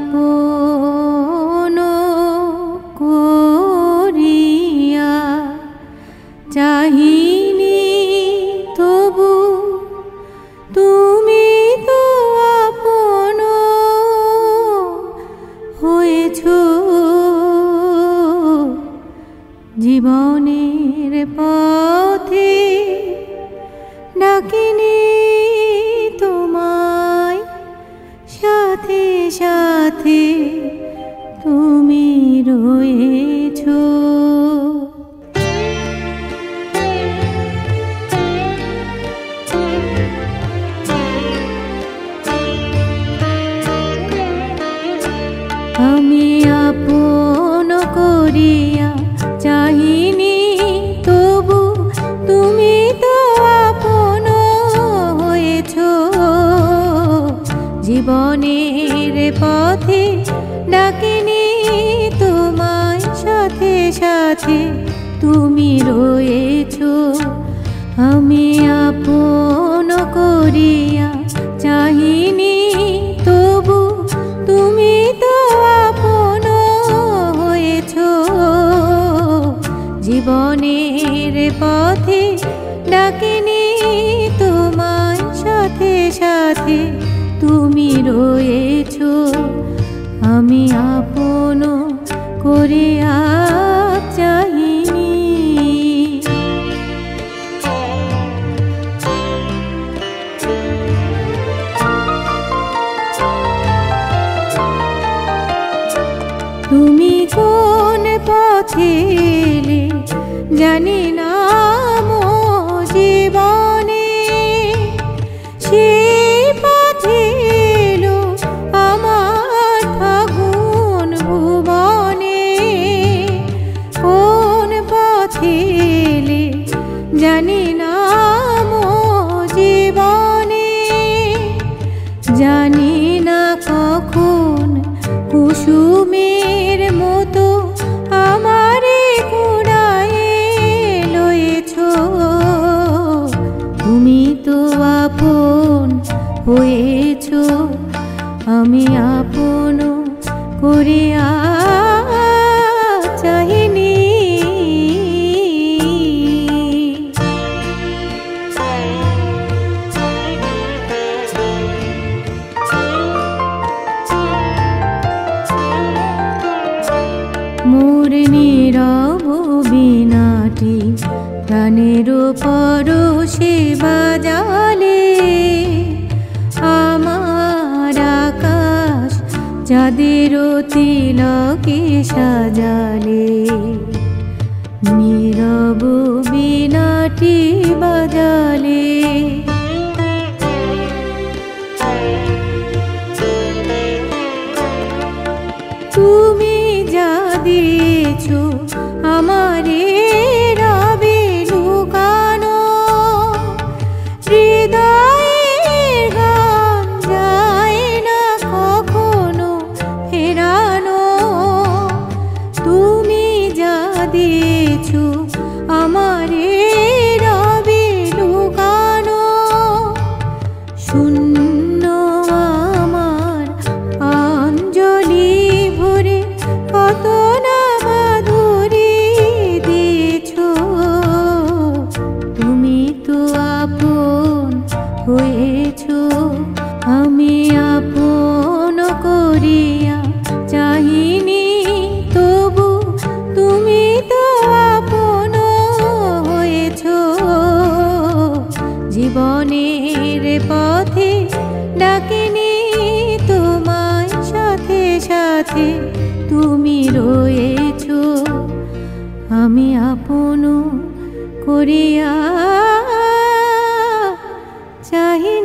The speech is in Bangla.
আপন করিয়া চাহিনি তবু তুমি তো আপন হয়েছ। জীবনের পথে ডাকিনি তোমায়, সাথে সাথে তুমি রয়েছ। আমি আপন করিয়া চাহিনি তবু তুমি তো আপন হয়েছ। জীবনের পথে ডাকিনি তোমায়, সাথে সাথে তুমি রয়েছ। আমি আপন করিয়া চাহিনি তবু তুমি তো আপন হয়েছ। জীবনের পথে ডাকিনি তোমায়, সাথে সাথে তুমি রয়েছ। আমি আপন করিয়া চাহিনি। তুমি কোন পথে এলে জানি না জীবনে, সে পথে এলো আমার ফাগুন ভুবনে। কোন পথে এলে জানি না জীবনে, জানি না কখন কুসুমের মতো আমারে কুড়ায়ে লয়েছ। তুমি তো আপন হয়েছ। আমি আপন করিয়া চাহিনি। মোর নীরব বীণাটি প্রাণের পরশে বাজালে, আমার আকাশ চাঁদের তিলকে সাজালে। নীরব বীণাটি বাজালে, তুমি যা দিয়েছ আমারে রবে লুকানো। হৃদয়ের গান যায় না কখনো ফেরানো। তুমি যা দিয়েছ আমারে রবে লুকানো। শূন্য আমার অঞ্জলি ভরে কত না মাধুরী দিয়েছ। তুমি তো আপন হয়েছ। আমি আপন করিয়া চাহিনি তবু তুমি তো আপন হয়েছ। জীবনের পথে ডাকিনি তোমায়, সাথে সাথে তুমি রয়েছ। আমি আপন করিয়া চাহিনি।